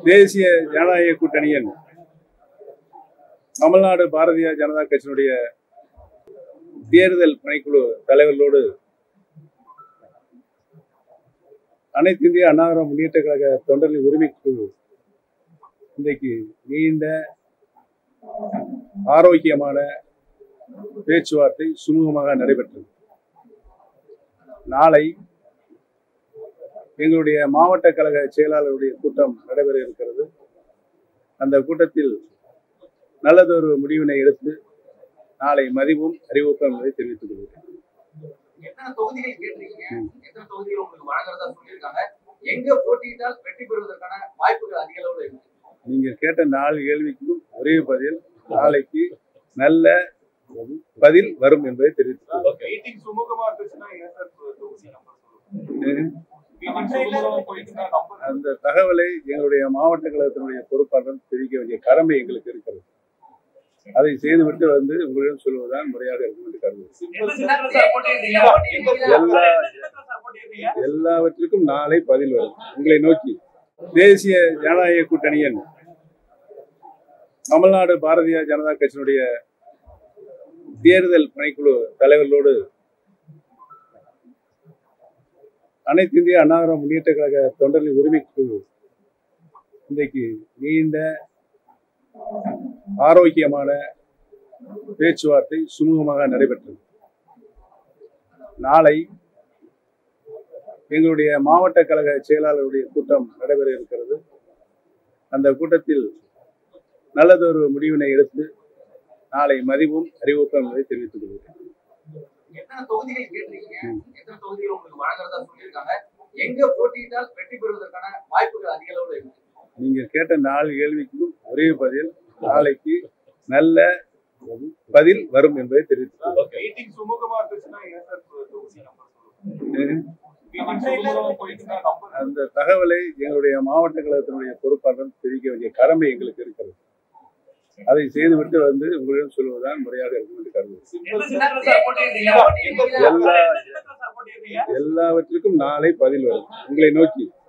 தேசிய ஜனநாயக கூட்டணியின் தமிழ்நாடு பாரதிய ஜனதா கட்சியினுடைய தேர்தல் பணிக்குழு தலைவர்களோடு அனைத்து இந்திய அண்ணா திராவிட முன்னேற்ற கழக தொண்டர்களின் உரிமைக்குழு இன்றைக்கு நீண்ட ஆரோக்கியமான பேச்சுவார்த்தை சுமூகமாக நடைபெற்றது. நாளை எங்களுடைய மாவட்ட கழக செயலாளருடைய கூட்டம் நடைபெற இருக்கிறது. அந்த கூட்டத்தில் நல்லதொரு முடிவினை எடுத்து நாளை மதிவும் அறிவிப்போம் என்பதை தெரிவித்துக் கொள்கிறேன். நீங்க கேட்ட 4 கேள்விக்கும் ஒரே பதில், நாளைக்கு நல்ல பதில் வரும் என்பதை தெரிவித்துக் அந்த தகவலை எங்களுடைய மாவட்ட கழகத்தினுடைய பொறுப்பாளர் தெரிவிக்க வேண்டிய கடமை எங்களுக்கு இருக்கிறது. அதை செய்துவிட்டு உங்களிடம் சொல்வதுதான் முறையாக இருக்கும் என்று கருதுகிறேன். எல்லாவற்றிற்கும் நாளை பதில் வரும். உங்களை நோக்கி தேசிய ஜனநாயக கூட்டணியின் தமிழ்நாடு பாரதிய ஜனதா கட்சியினுடைய தேர்தல் பணிக்குழு தலைவர்களோடு அனைத்து இந்திய அண்ணா திராவிட முன்னேற்ற கழக தொண்டர்களின் உரிமைக்குழு இன்றைக்கு நீண்ட ஆரோக்கியமான பேச்சுவார்த்தை சுமூகமாக நடைபெற்றது. நாளை எங்களுடைய மாவட்ட கழக செயலாளருடைய கூட்டம் நடைபெற இருக்கிறது. அந்த கூட்டத்தில் நல்லதொரு முடிவினை எடுத்து நாளை மதிவும் அறிவிப்போம் என்பதை தெரிவித்துக் கொள்கிறேன். நீங்க கேட்ட 4 கேள்விக்கும் ஒரே பதில், நாளைக்கு நல்ல பதில் வரும் என்பதை தெரிவித்துக் அந்த தகவலை எங்களுடைய மாவட்ட கழகத்தினுடைய பொறுப்பாளர் தெரிவிக்க வேண்டிய கடமை எங்களுக்கு இருக்கிறது. அதை செய்துவிட்டு உங்களிடம் சொல்வதுதான் முறையாக இருக்கும் என்று கருதுகிறேன். எல்லாவற்றிற்கும் நாளை பதில் வரும். உங்களை நோக்கி